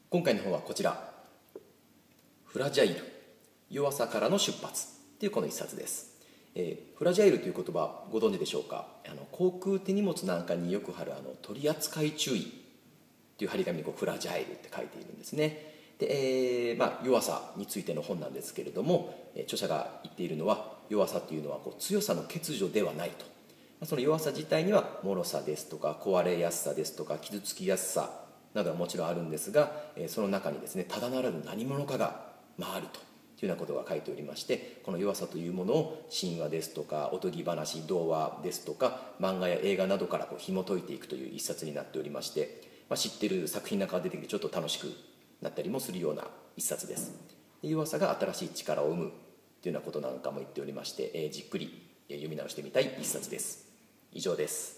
今回の方はこちら、フラジャイル、弱さからの出発というこの一冊です。フラジャイルという言葉ご存知でしょうか。航空手荷物なんかによく貼る取扱注意という張り紙にフラジャイルって書いているんですね。で、弱さについての本なんですけれども、著者が言っているのは、弱さというのは強さの欠如ではないと。その弱さ自体には脆さですとか壊れやすさですとか傷つきやすさなどはもちろんあるんですが、その中にですね、ただならぬ何者かがあるというようなことが書いておりまして、この弱さというものを神話ですとかおとぎ話、童話ですとか漫画や映画などから紐解いていくという一冊になっておりまして、知ってる作品なんかが出てきてちょっと楽しくなったりもするような一冊です。弱さが新しい力を生むというようなことなんかも言っておりまして、じっくり読み直してみたい一冊です。以上です。